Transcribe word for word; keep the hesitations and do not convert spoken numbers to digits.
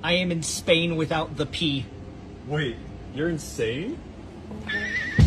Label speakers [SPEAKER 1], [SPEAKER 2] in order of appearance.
[SPEAKER 1] I am in Spain without the P.
[SPEAKER 2] Wait, you're insane?